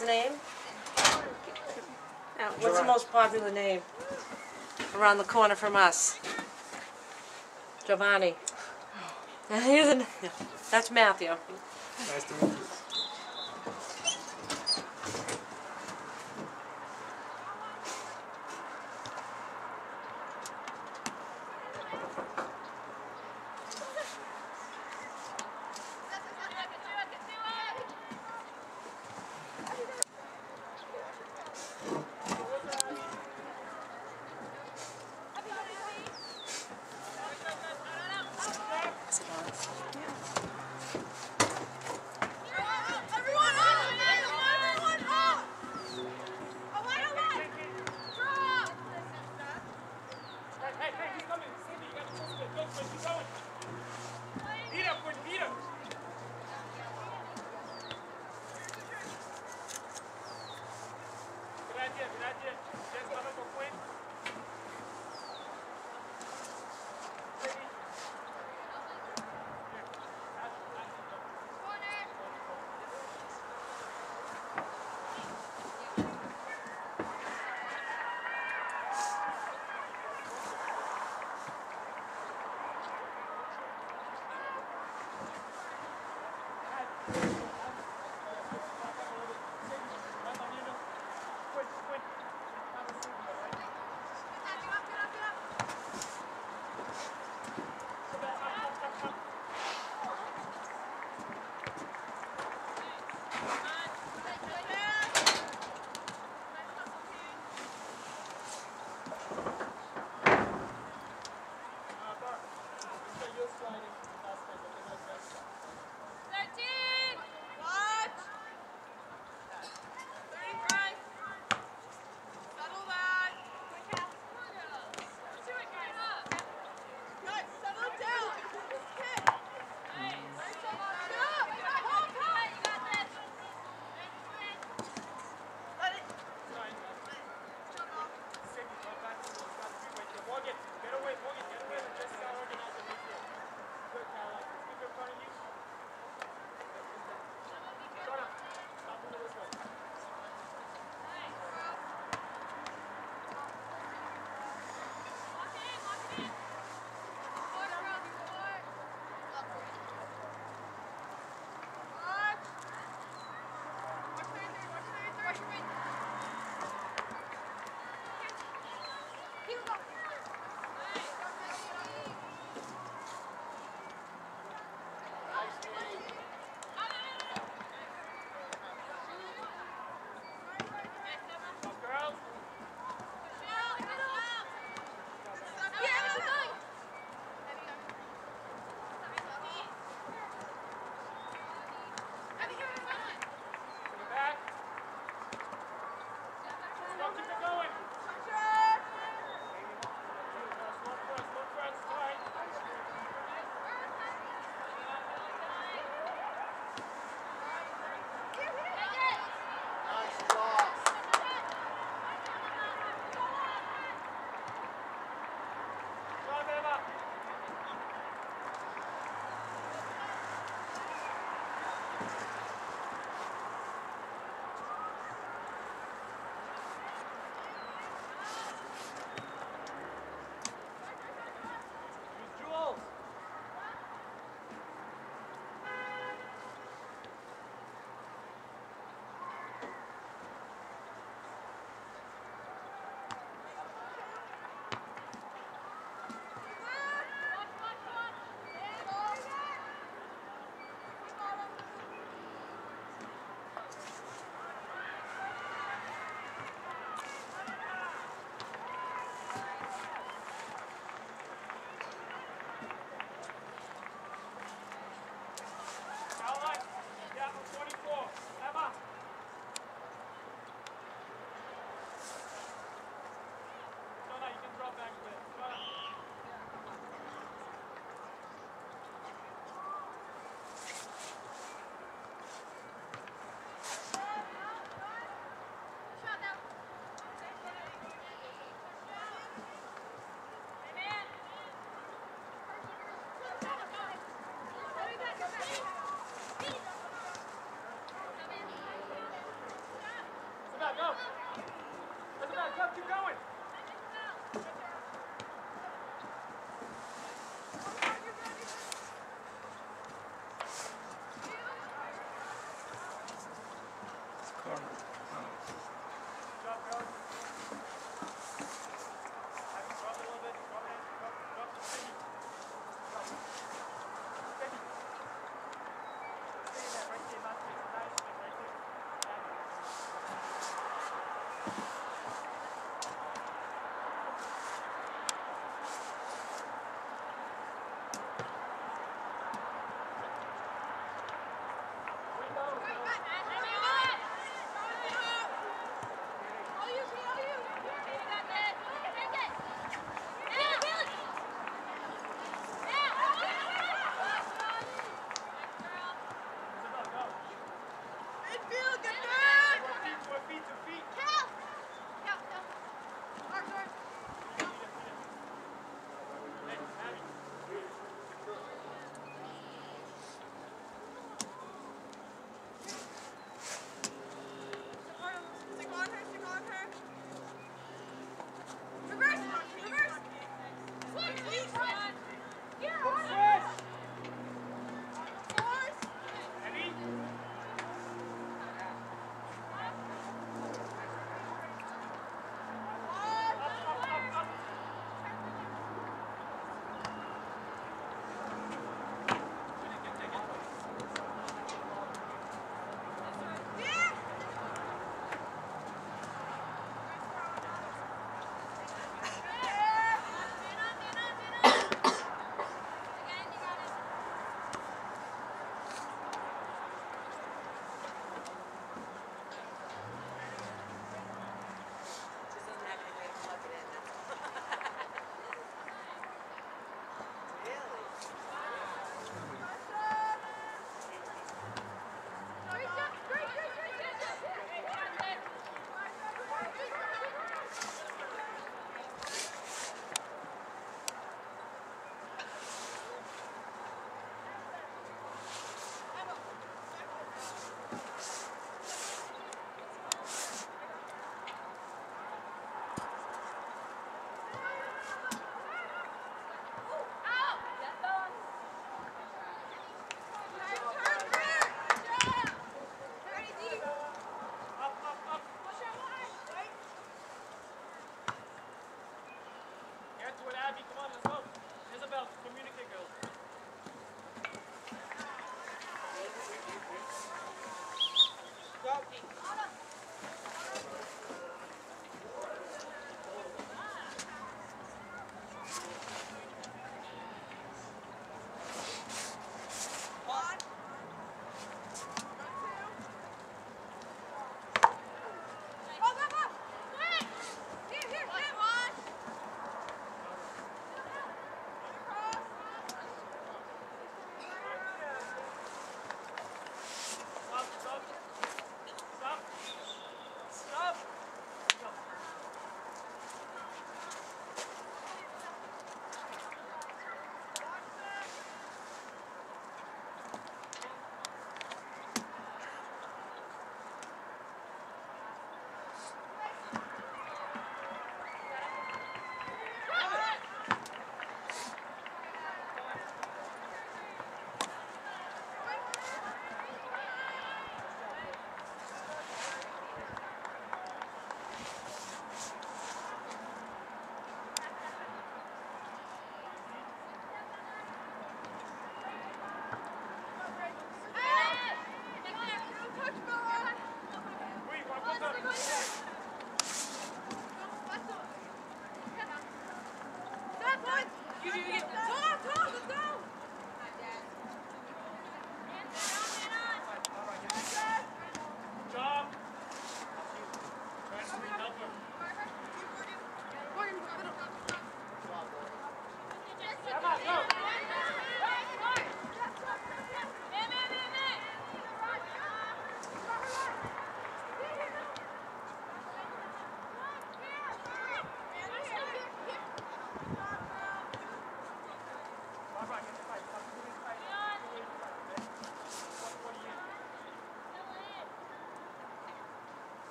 Name? What's the most popular name around the corner from us? Giovanni. That's Matthew. Nice to meet you. Is it on? Yeah.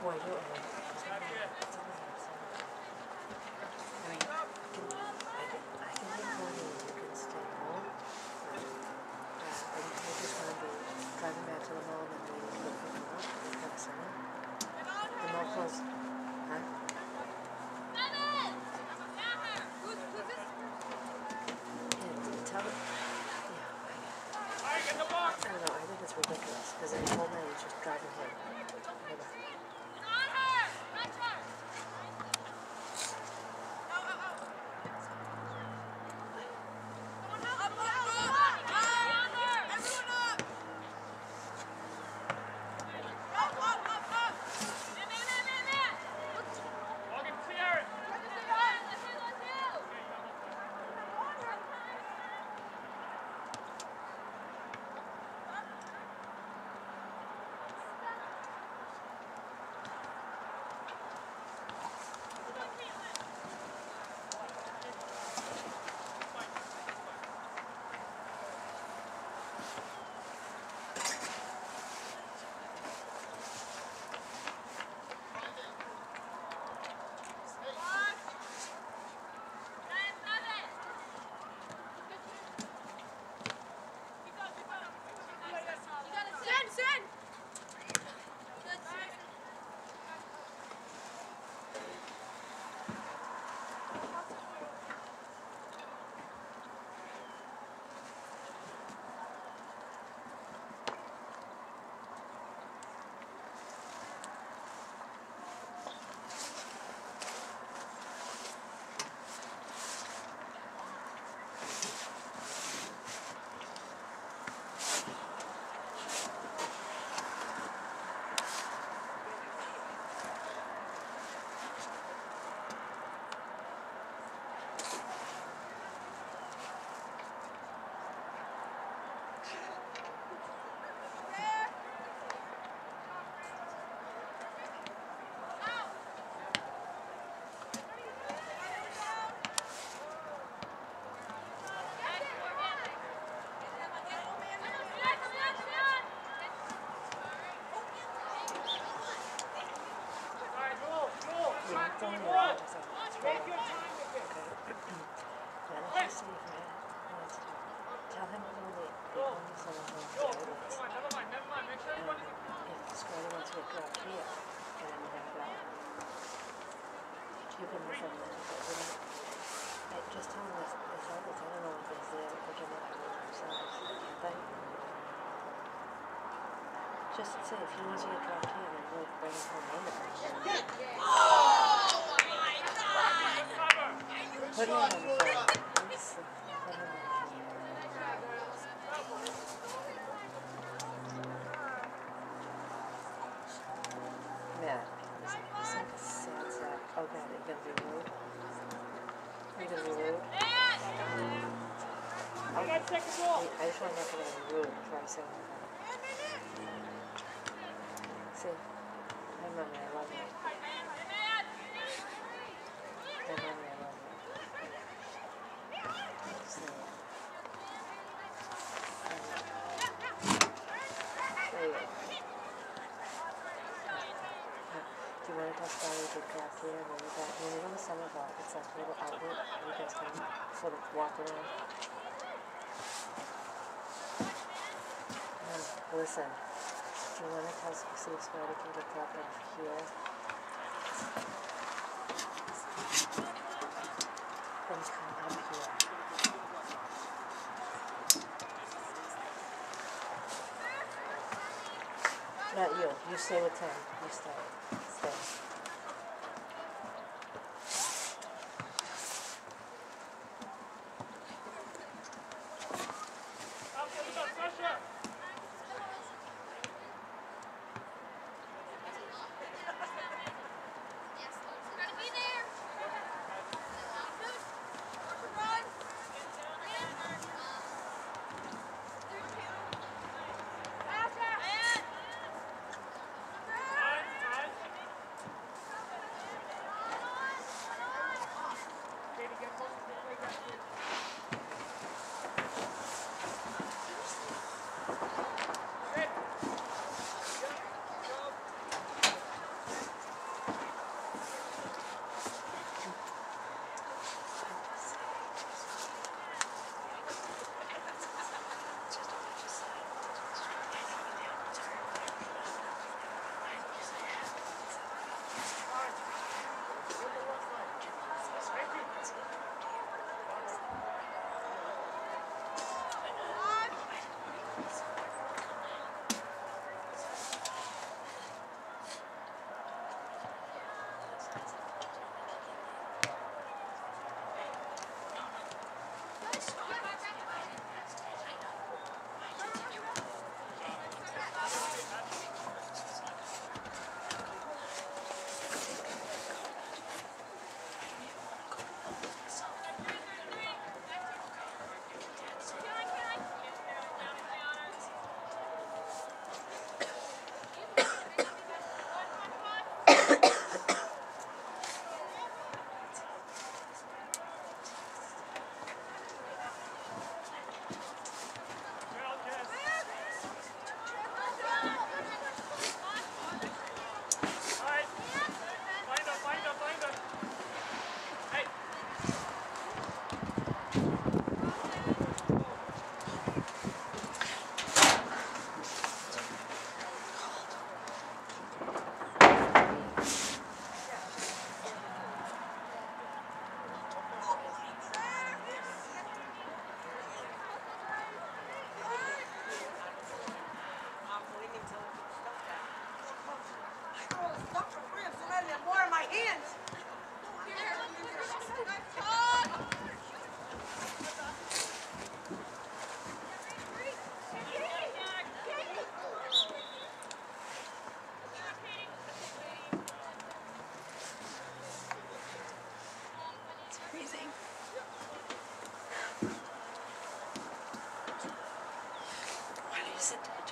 Boy, you're old. I mean, I can make money and you can stay home. But I just want to be driving back to the mall and then we look for up. We've got a sign. The mall closed. Huh? Yeah, tell it. Yeah, I don't know, I think it's ridiculous. Because then the whole night it's just driving him. Tell him when they only sell them on Fridays. If the square wants to get dropped here, and then have that. You can listen to them. Just tell him it's always, I don't know if it's there, but you're not doing themselves. But just say if he wants to get dropped here, then we'll bring him home later. Put him on the phone. Yeah, it's like a sad sack. Oh god, are you gonna be rude? Are you gonna be rude? Okay. I just want to know if you're gonna be rude before I say anything. See? Hi mommy, I love you. Hi mommy, I love you. See? There you go. Do you want to talk about a good draft here? When we go to Summer Ball, it's like a little outlet where you guys can sort of walk around. Listen, do you want to tell see if Scotty can get dropped off here? Then come up here. Not you. You stay with Tim. You stay. Stay.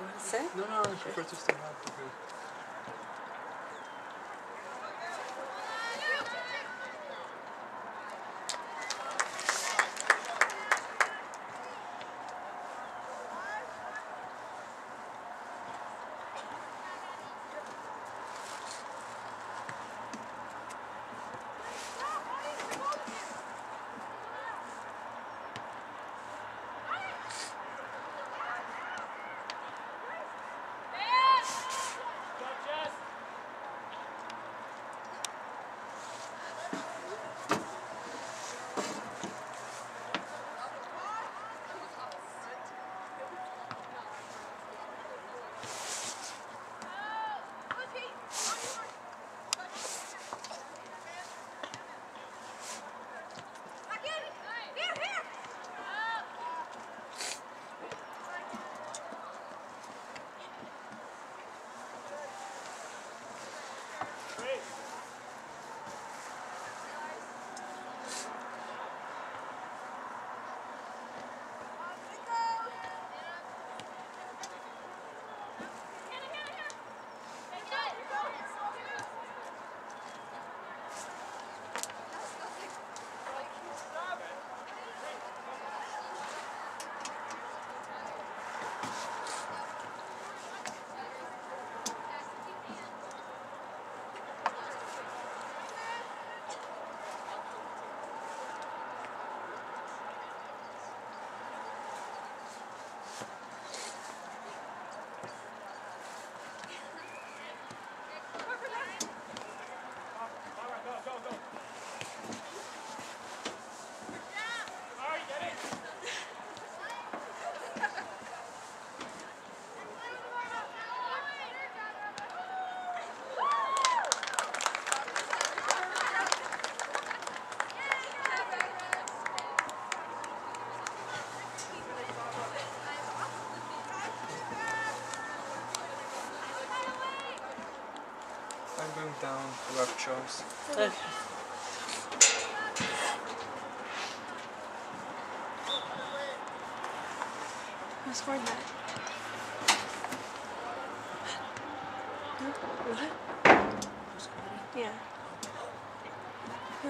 you want to say? No, I prefer to stay out because... I'm going down to rough chores. Okay. Who scored that? What? Who's coming? Yeah. Who?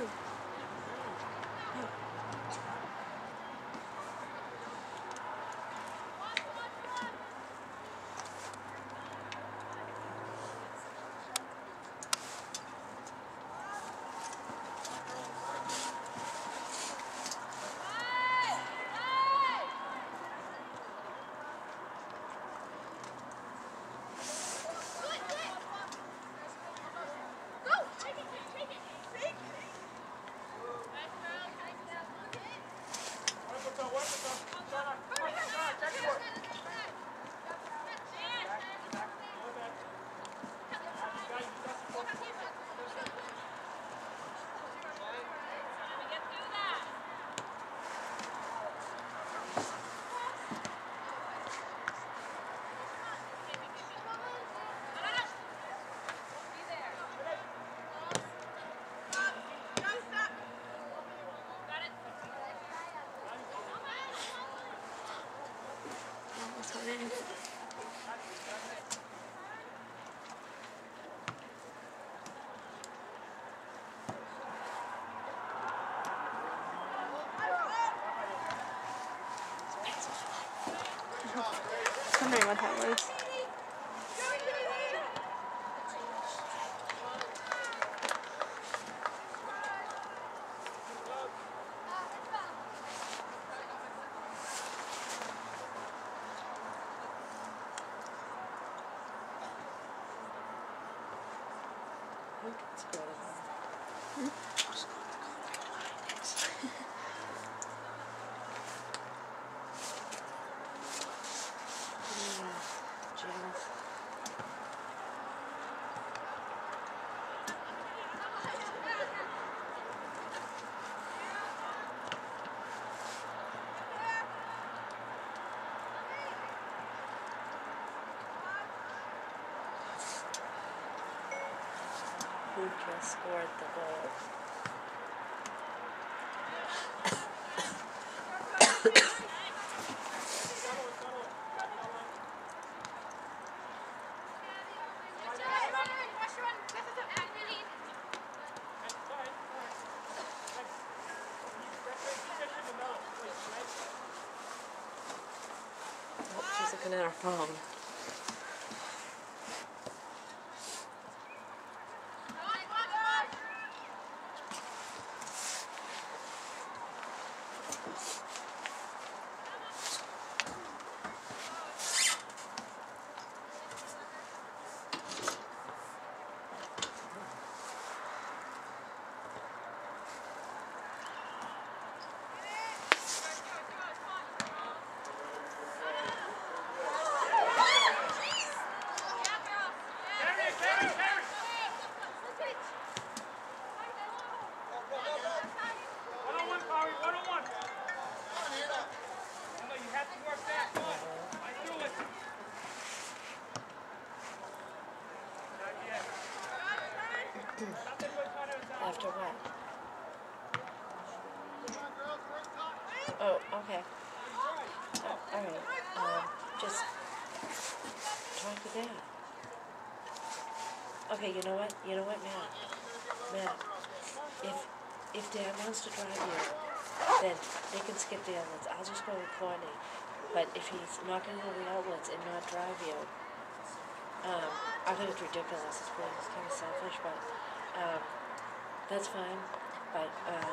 That's what it is. I was wondering what that was. Who can score the ball? Janice. Who just scored the goal? looking at our phone. After what? Oh, okay. Alright, just talk to Dad. Okay, you know what, Matt, if Dad wants to drive you, then they can skip the outlets. I'll just go with Courtney. But if he's not gonna go to the outlets and not drive you, I think it's ridiculous, it's kind of selfish, but, that's fine, but,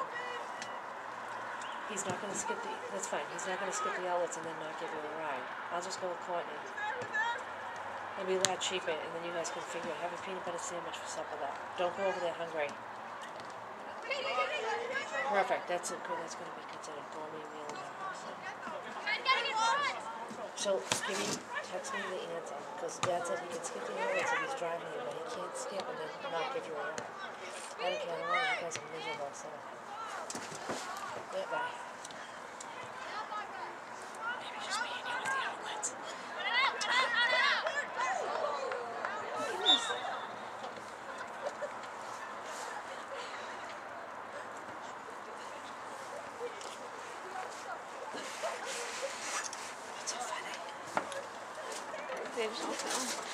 he's not gonna skip that's fine, he's not gonna skip the outlets and then not give you a ride. I'll just go with Courtney. It'll be a lot cheaper, and then you guys can figure it, have a peanut butter sandwich for supper though. Don't go over there hungry. Perfect, that's good, that's gonna be considered a gourmet meal now, so. So, text me the answer, because Dad said he can skip the outlets if he's driving you, but he can't skip and then not give you a ride. I don't care, I don't want you guys are miserable, so. Yeah, bye. Maybe just me and you at the outlets. That's so funny. They just don't know.